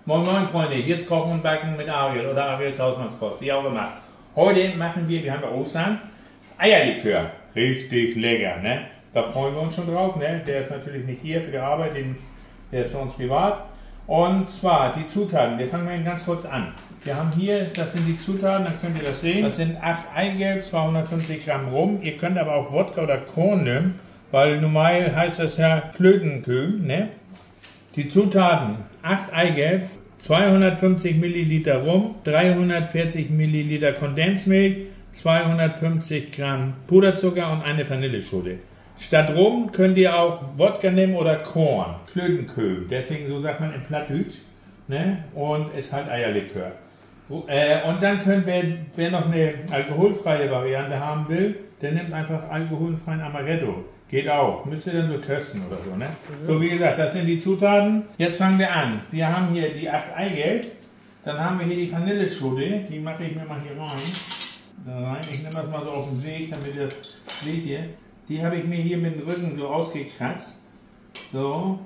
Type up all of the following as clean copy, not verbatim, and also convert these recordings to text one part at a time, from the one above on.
Moin Moin Freunde, hier ist Kochen und Backen mit Ariel oder Ariels Hausmannskost, wie auch immer. Heute machen wir haben ja Ostern, Eierlikör. Richtig lecker, ne? Da freuen wir uns schon drauf, ne? Der ist natürlich nicht hier für die Arbeit, der ist für uns privat. Und zwar die Zutaten, wir fangen mal ganz kurz an. Wir haben hier, das sind die Zutaten, dann könnt ihr das sehen. Das sind 8 Eigelb, 250 Gramm Rum. Ihr könnt aber auch Wodka oder Korn nehmen, weil normal heißt das ja Klötenkühl, ne? Die Zutaten, 8 Eigelb, 250 Milliliter Rum, 340 Milliliter Kondensmilch, 250 Gramm Puderzucker und eine Vanilleschote. Statt Rum könnt ihr auch Wodka nehmen oder Korn, Klötenkühl, deswegen so sagt man in Plattdeutsch, ne? Und ist halt Eierlikör. Und dann könnt wer noch eine alkoholfreie Variante haben will, der nimmt einfach alkoholfreien Amaretto. Geht auch. Müsst ihr dann so testen oder so, ne? So, wie gesagt, das sind die Zutaten. Jetzt fangen wir an. Wir haben hier die 8 Eigelb. Dann haben wir hier die Vanilleschote. Die mache ich mir mal hier rein. Da rein. Ich nehme das mal so auf den Weg, damit ihr das seht hier. Die habe ich mir hier mit dem Rücken so ausgekratzt. So.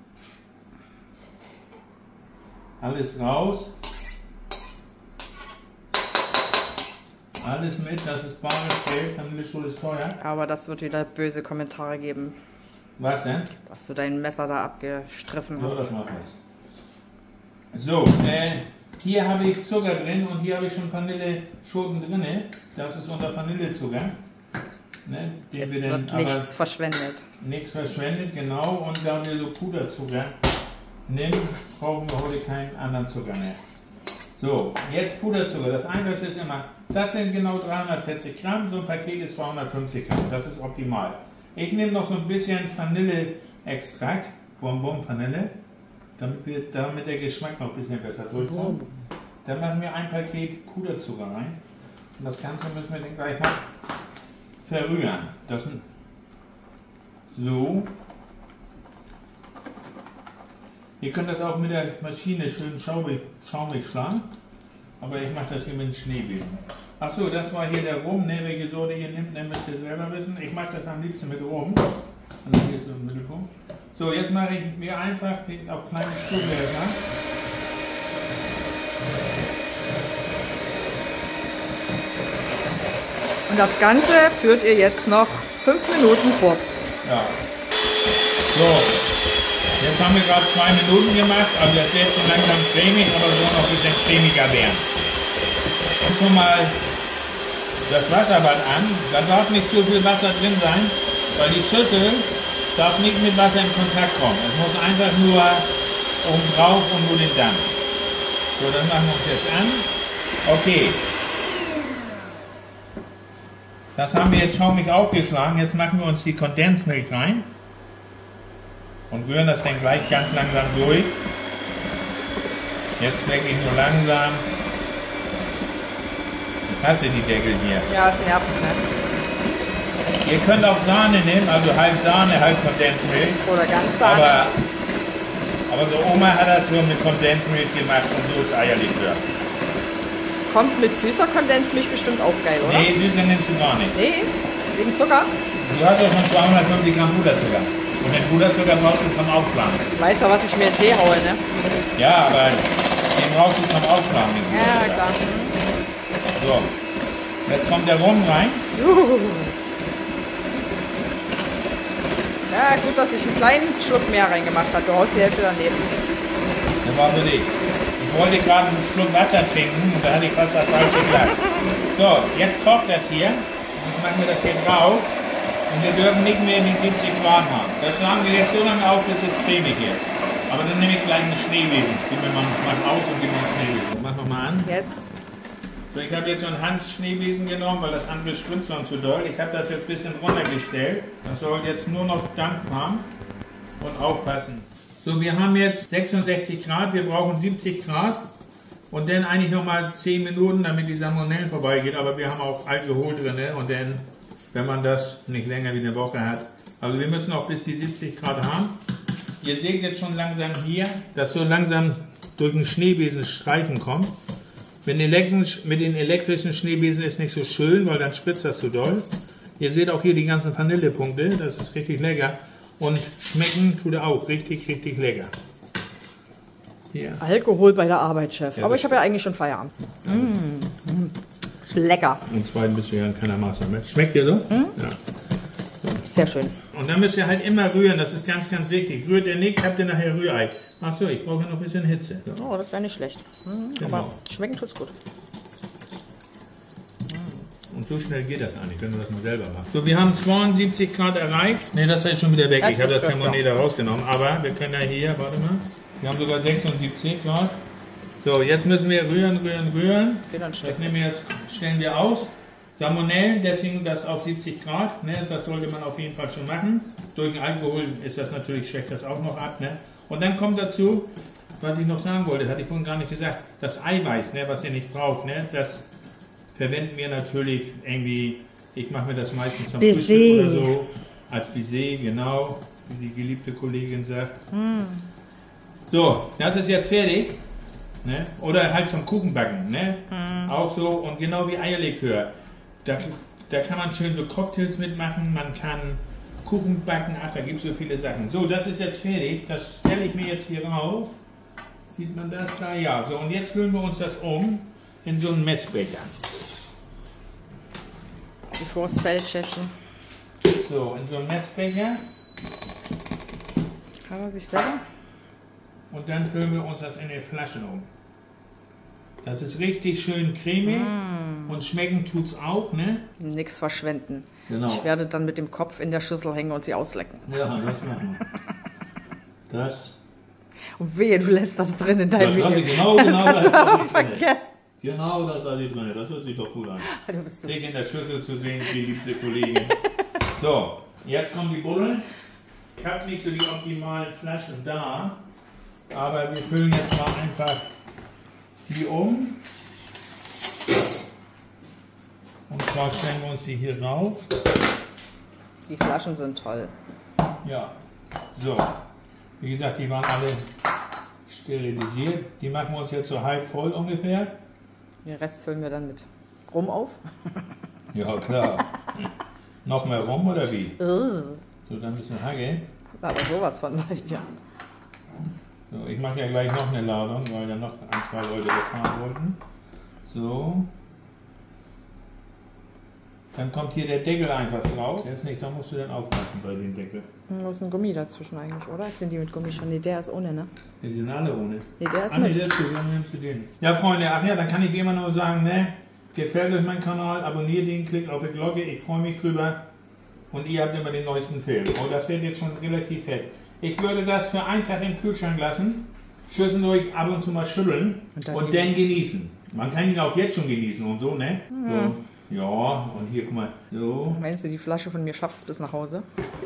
Alles raus. Alles mit, das ist bares Geld, Vanilleschote ist teuer. Aber das wird wieder böse Kommentare geben. Was denn? Dass du dein Messer da abgestriffen hast. So, das macht was. So, hier habe ich Zucker drin und hier habe ich schon Vanilleschoten drin. Das ist unser Vanillezucker. Ne, den Jetzt wir dann wird nichts verschwendet. Nichts verschwendet, genau. Und da wir so Puderzucker nehmen, brauchen wir heute keinen anderen Zucker mehr. So, jetzt Puderzucker. Das Einfachste ist immer, das sind genau 340 Gramm, so ein Paket ist 250 Gramm, das ist optimal. Ich nehme noch so ein bisschen Vanilleextrakt, Bonbon Vanille, damit der Geschmack noch ein bisschen besser durchkommt. Dann machen wir ein Paket Puderzucker rein und das Ganze müssen wir dann gleich mal verrühren. So. Ihr könnt das auch mit der Maschine schön schaumig schlagen, aber ich mache das hier mit dem Schneebesen. Achso, das war hier der Rum, ne, welche Sorte ihr nehmt, ne, müsst ihr selber wissen. Ich mache das am liebsten mit Rum. Und hier ist so ein Mittelpunkt. So, jetzt mache ich mir einfach den auf kleine Stuhlgläser. Und das Ganze führt ihr jetzt noch 5 Minuten fort. Ja. So. Jetzt haben wir gerade 2 Minuten gemacht, also das wird schon langsam cremig, aber soll noch ein bisschen cremiger werden. Schon mal das Wasserbad an, da darf nicht zu viel Wasser drin sein, weil die Schüssel darf nicht mit Wasser in Kontakt kommen. Es muss einfach nur oben drauf und nur den Dampf. So, das machen wir uns jetzt an. Okay. Das haben wir jetzt schaumig aufgeschlagen, jetzt machen wir uns die Kondensmilch rein. Und rühren das dann gleich ganz langsam durch. Jetzt wirklich nur langsam. Ich hasse die Deckel hier. Ja, es nervt, ne? Ihr könnt auch Sahne nehmen, also halb Sahne, halb Kondensmilch. Oder ganz Sahne. Aber so Oma hat das schon mit Kondensmilch gemacht und so ist Eierlikör. Kommt mit süßer Kondensmilch bestimmt auch geil, oder? Nee, süßer nimmst du gar nicht. Nee, wegen Zucker? Du hast ja schon 250 Gramm Puderzucker. Und den Puderzucker brauchst du zum Aufschlagen. Du weißt ja, was ich mir in Tee haue, ne? Ja, aber den brauchst du zum Aufschlagen. Ja, klar. So, jetzt kommt der Rum rein. Ja, gut, dass ich einen kleinen Schluck mehr reingemacht habe. Du haust die Hälfte daneben. Das war für dich. Ich wollte gerade einen Schluck Wasser trinken und da hatte ich fast das falsche Glas. So, jetzt kocht das hier. Jetzt machen wir das hier drauf. Und wir dürfen nicht mehr die 70 Grad haben. Das schlagen wir jetzt so lange auf, bis es cremig ist. Aber dann nehme ich gleich einen Schneebesen. Gib mir mal aus und gib mir einen Schneebesen. Mach nochmal an. Jetzt. So, ich habe jetzt so einen Handschneebesen genommen, weil das andere spritzt sonst zu doll. Ich habe das jetzt ein bisschen runtergestellt. Das soll jetzt nur noch Dampf haben. Und aufpassen. So, wir haben jetzt 66 Grad. Wir brauchen 70 Grad. Und dann eigentlich nochmal 10 Minuten, damit die Salmonellen vorbeigeht. Aber wir haben auch Alkohol drin. Und dann, wenn man das nicht länger wie eine Woche hat. Also wir müssen auch bis die 70 Grad haben. Ihr seht jetzt schon langsam hier, dass so langsam durch den Schneebesen Streifen kommt. Mit den elektrischen Schneebesen ist nicht so schön, weil dann spritzt das zu doll. Ihr seht auch hier die ganzen Vanillepunkte, das ist richtig lecker. Und schmecken tut er auch richtig, richtig lecker. Hier. Alkohol bei der Arbeit, Chef. Ja, aber ich habe ja eigentlich schon Feierabend. Lecker. Und zweitens bist du ja in keiner Maßnahme mehr. Schmeckt dir so? Ja. Sehr schön. Und dann müsst ihr halt immer rühren, das ist ganz, ganz wichtig. Rührt ihr nicht, habt ihr nachher Rührei. Achso, ich brauche ja noch ein bisschen Hitze. So. Oh, das wäre nicht schlecht. Genau. Aber schmecken tut's gut. Und so schnell geht das eigentlich, wenn man das mal selber macht. So, wir haben 72 Grad erreicht. Ne, das ist jetzt schon wieder weg. Das Ich habe das ist Thermometer rausgenommen. Aber wir können ja hier, warte mal, wir haben sogar 76 Grad. So, jetzt müssen wir rühren. Okay, dann Das nehmen wir jetzt, stellen wir aus. Salmonellen, deswegen das auf 70 Grad. Ne, das sollte man auf jeden Fall schon machen. Durch den Alkohol ist das natürlich, schwächt das auch noch ab. Ne? Und dann kommt dazu, was ich noch sagen wollte, das hatte ich vorhin gar nicht gesagt, das Eiweiß, ne, was ihr nicht braucht, ne, das verwenden wir natürlich irgendwie, ich mache mir das meistens zum Frühstück oder so, als Baiser, genau, wie die geliebte Kollegin sagt. So, das ist jetzt fertig. Ne? Oder halt zum Kuchenbacken, ne? Auch so, und genau wie Eierlikör. Da kann man schön so Cocktails mitmachen, man kann Kuchen backen, ach, da gibt es so viele Sachen. So, das ist jetzt fertig, das stelle ich mir jetzt hier rauf. Sieht man das da? Ja, so, und jetzt füllen wir uns das um in so einen Messbecher. Bevor es fällt, Chefchen. So, in so einen Messbecher. Kann er sich selber? Und dann füllen wir uns das in die Flaschen um. Das ist richtig schön cremig und schmecken tut's auch, ne? Nichts verschwenden. Genau. Ich werde dann mit dem Kopf in der Schüssel hängen und sie auslecken. Ja, das machen wir. Das. Und wehe, du lässt das drin in deinem Das lasse Video. ich genau das das kannst du lasse aber ich drin. vergessen. Genau, das lasse ich drin. Das hört sich doch gut an. Du bist so. Dick in der Schüssel zu sehen, die liebste Kollegin. So, jetzt kommen die Bullen. Ich habe nicht so die optimalen Flaschen da, aber wir füllen jetzt mal einfach die um. Und zwar stellen wir uns die hier rauf. Die Flaschen sind toll. Ja, so. Wie gesagt, die waren alle sterilisiert. Die machen wir uns jetzt so halb voll ungefähr. Den Rest füllen wir dann mit Rum auf. Ja, klar. Noch mehr rum oder wie? So, dann ein bisschen Hagge. Aber sowas von, sag ich ja. So, ich mache ja gleich noch eine Ladung, weil ja noch ein, zwei Leute das haben wollten. So. Dann kommt hier der Deckel einfach drauf. Jetzt nicht, da musst du dann aufpassen bei dem Deckel. Da ist ein Gummi dazwischen eigentlich, oder? Sind die mit Gummi schon? Nee, der ist ohne, ne? Die sind alle ohne. Nee, der ist Nee, mit. der ist gut, dann nimmst du den. Ja, Freunde, ach ja, dann kann ich wie immer nur sagen, ne? Gefällt euch mein Kanal, abonniert den, klickt auf die Glocke, ich freue mich drüber. Und ihr habt immer den neuesten Film. Oh, das wird jetzt schon relativ fett. Ich würde das für einen Tag im Kühlschrank lassen, zwischendurch ab und zu mal schütteln und dann genießen. Man kann ihn auch jetzt schon genießen und so, ne? So. Ja, und hier, guck mal, so. Meinst du, die Flasche von mir schafft es bis nach Hause?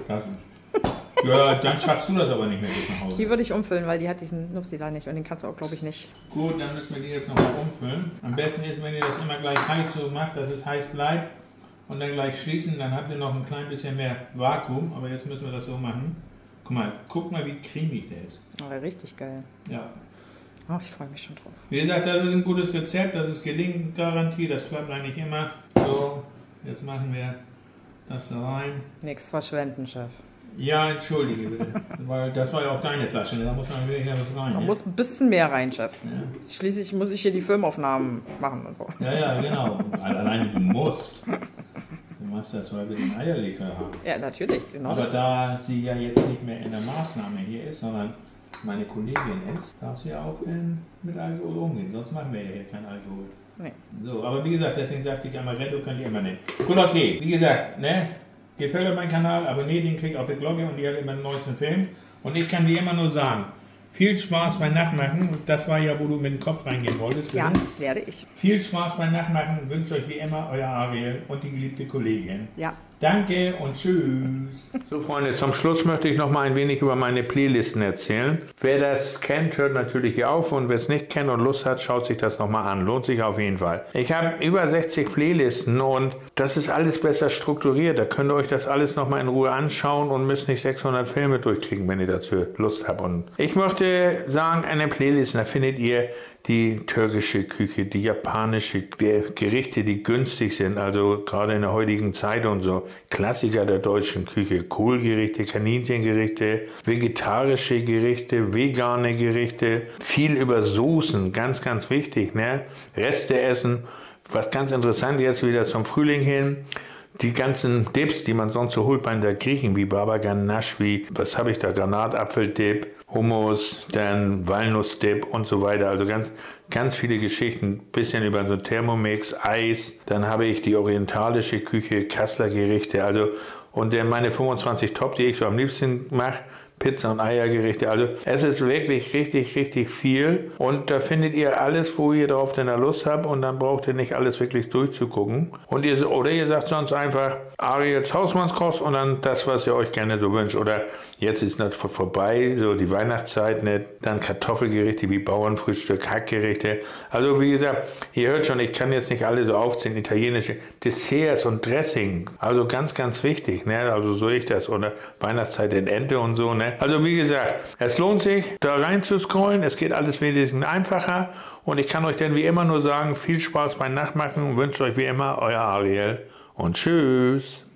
Ja, dann schaffst du das aber nicht mehr bis nach Hause. Die würde ich umfüllen, weil die hat diesen Nupsi da nicht und den kannst du auch, glaube ich, nicht. Gut, dann müssen wir die jetzt nochmal umfüllen. Am besten ist, wenn ihr das immer gleich heiß so macht, dass es heiß bleibt und dann gleich schließen, dann habt ihr noch ein klein bisschen mehr Vakuum, aber jetzt müssen wir das so machen. Guck mal, wie cremig der ist. Aber richtig geil. Ja. Oh, ich freue mich schon drauf. Wie gesagt, das ist ein gutes Rezept, das ist Gelingensgarantie, das klappt eigentlich immer. So, jetzt machen wir das da rein. Nichts verschwenden, Chef. Ja, entschuldige bitte, weil das war ja auch deine Flasche, da muss man wirklich was rein. Da Ne? muss ein bisschen mehr rein, Chef. Ja. Schließlich muss ich hier die Filmaufnahmen machen und so. Ja, genau. Alleine du musst. Du machst das, weil wir den Eierlikör haben. Ja, natürlich, genau. Aber Das. da sie ja jetzt nicht mehr in der Maßnahme hier ist, sondern meine Kollegin ist, darf sie auch mit Alkohol umgehen. Sonst machen wir ja hier kein Alkohol. Nee. So, aber wie gesagt, deswegen sagte ich Amaretto könnt ihr immer nehmen. Gut, okay. Wie gesagt, ne? Gefällt euch mein Kanal, abonniert den, klickt auf die Glocke und ihr habt immer den neuesten Film. Und ich kann dir immer nur sagen, viel Spaß beim Nachmachen. Das war ja, wo du mit dem Kopf reingehen wolltest. Ja, bitte. werde ich. Viel Spaß beim Nachmachen. Wünsche euch wie immer euer Ariel und die geliebte Kollegin. Ja. Danke und tschüss. So Freunde, zum Schluss möchte ich noch mal ein wenig über meine Playlisten erzählen. Wer das kennt, hört natürlich hier auf und wer es nicht kennt und Lust hat, schaut sich das noch mal an. Lohnt sich auf jeden Fall. Ich habe über 60 Playlisten und das ist alles besser strukturiert. Da könnt ihr euch das alles noch mal in Ruhe anschauen und müsst nicht 600 Filme durchklicken, wenn ihr dazu Lust habt. Und ich möchte sagen, eine Playlist, da findet ihr die türkische Küche, die japanische Gerichte, die günstig sind, also gerade in der heutigen Zeit und so, Klassiker der deutschen Küche, Kohlgerichte, Kaninchengerichte, vegetarische Gerichte, vegane Gerichte, viel über Soßen, ganz, ganz wichtig, ne? Reste essen, was ganz interessant jetzt wieder zum Frühling hin, die ganzen Dips, die man sonst so holt bei den Griechen, wie Baba Ganoush, wie, was habe ich da, Granatapfeldip, Hummus, dann Walnussdip und so weiter. Also ganz, ganz viele Geschichten, bisschen über so Thermomix, Eis. Dann habe ich die orientalische Küche, Kasseler Gerichte, also und dann meine 25 Top, die ich so am liebsten mache, Pizza- und Eiergerichte. Also es ist wirklich richtig, richtig viel und da findet ihr alles, wo ihr drauf denn Lust habt und dann braucht ihr nicht alles wirklich durchzugucken. Und ihr sagt sonst einfach Ariels Hausmannskost und dann das, was ihr euch gerne so wünscht. Oder jetzt ist das vorbei, so die Weihnachtszeit, ne? Dann Kartoffelgerichte wie Bauernfrühstück, Hackgerichte. Also wie gesagt, ihr hört schon, ich kann jetzt nicht alle so aufzählen, italienische Desserts und Dressing. Also ganz, ganz wichtig, ne? Also so ich das. Oder Weihnachtszeit in Ente und so, ne? Also wie gesagt, es lohnt sich, da rein zu scrollen. Es geht alles wesentlich einfacher. Und ich kann euch dann wie immer nur sagen, viel Spaß beim Nachmachen und wünsche euch wie immer euer Ariel und tschüss.